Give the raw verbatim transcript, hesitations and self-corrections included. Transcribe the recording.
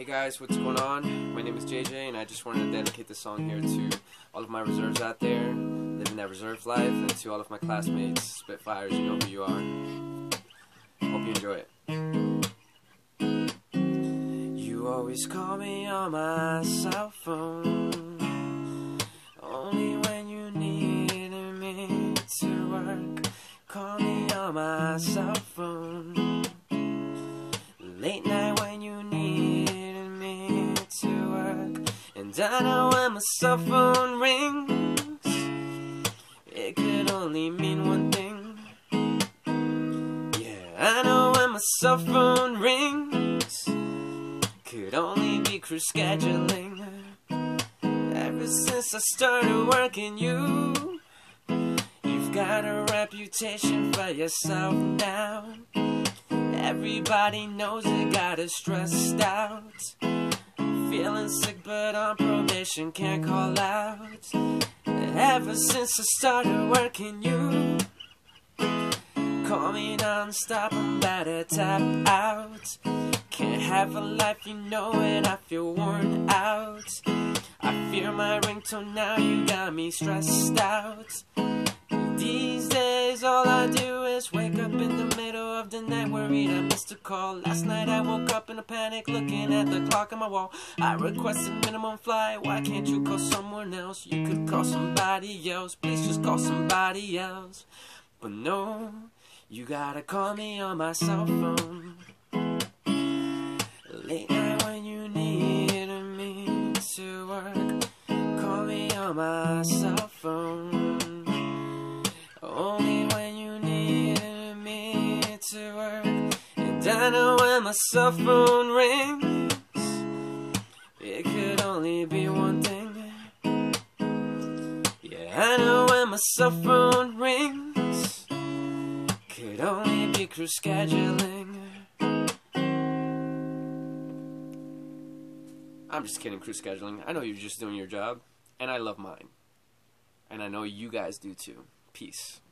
Hey guys, what's going on? My name is J J and I just wanted to dedicate this song here to all of my reserves out there, living that reserve life, and to all of my classmates, Spitfires, you know who you are. Hope you enjoy it. You always call me on my cell phone, only when you need me to work. Call me on my cell phone, late night when you need me to work. And I know when my cell phone rings, it could only mean one thing. Yeah, I know when my cell phone rings, could only be crew scheduling. Ever since I started working you, you've got a reputation for yourself now. Everybody knows you got it stressed out, feeling sick but on probation, can't call out. Ever since I started working you, call me non-stop, I'm about to tap out. Can't have a life, you know it, I feel worn out. I fear my ringtone now, you got me stressed out. These days all I do is wake up in the middle of the night worried I missed a call. Last night I woke up in a panic looking at the clock on my wall. I requested minimum flight, why can't you call someone else? You could call somebody else, please just call somebody else. But no, you gotta call me on my cell phone, late night when you need me to work. Call me on my cell phone, only when you need me to work. And I know when my cell phone rings, it could only be one thing. Yeah, I know when my cell phone rings, could only be crew scheduling. I'm just kidding, crew scheduling. I know you're just doing your job, and I love mine. And I know you guys do too. Peace.